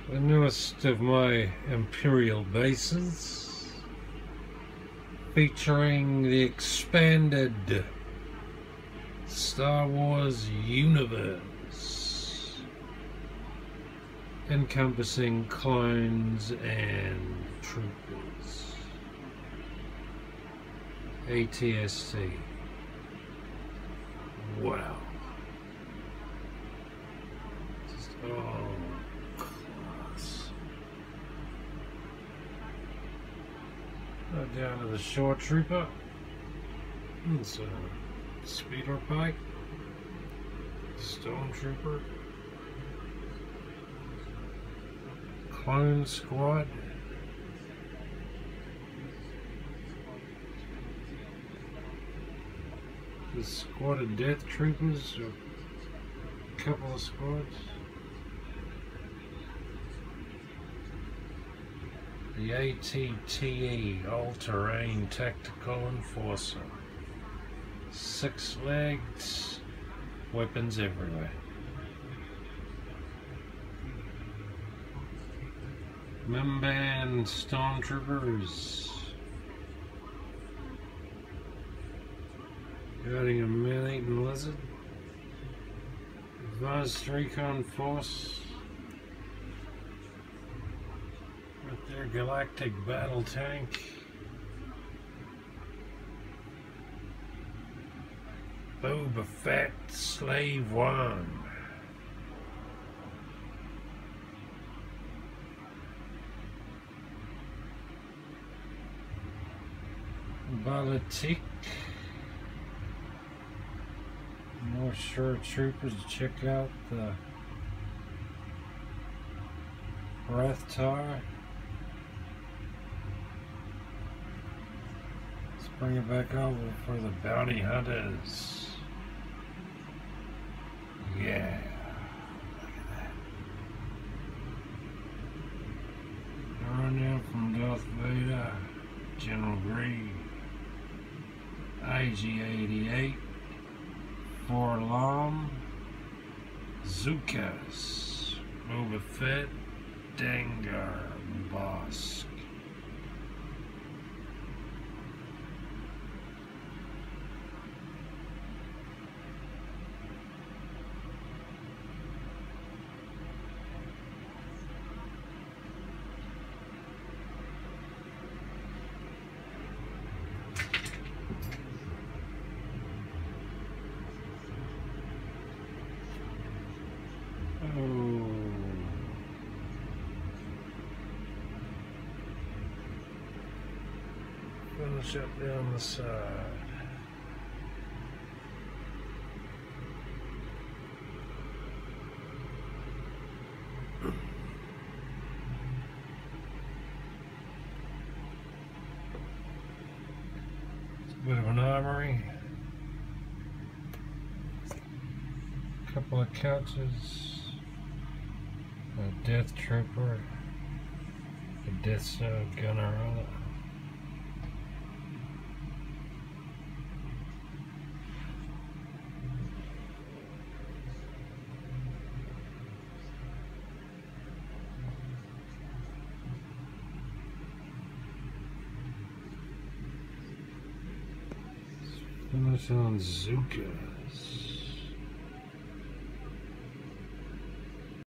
The newest of my Imperial bases, featuring the expanded Star Wars universe, encompassing clones and troopers. ATST. Wow. Just, oh, class. Go down to the shore trooper. It's a speeder bike. Stormtrooper. Clone squad. The squad of death troopers, or a couple of squads. The ATTE, All-Terrain Tactical Enforcer. 6 legs, weapons everywhere. Mimban Stormtroopers. Guarding a man-eating lizard. Advanced Recon Force. With their galactic battle tank. Boba Fett Slave One. Balatik. More Shore Troopers to check out the Rathtar. Let's bring it back over for the Bounty Hunters. Yeah, look at that. Run down from Darth Vader, General Grievous, IG-88. Forlom, Zukas, Boba Fett, Dengar, Bosk. Finish up down the side. It's a bit of an armory. A couple of couches. A Death Trooper. A Death Star gunner on it. Finish on Zukas.